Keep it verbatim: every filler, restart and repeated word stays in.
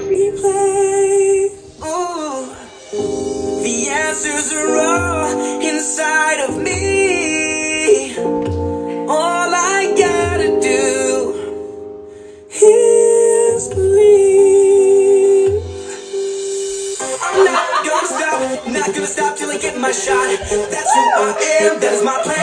replay. Ooh. The answers are all inside of me. All I gotta do is believe. I'm not gonna stop, not gonna stop till I get my shot. That's who I am, that is my plan.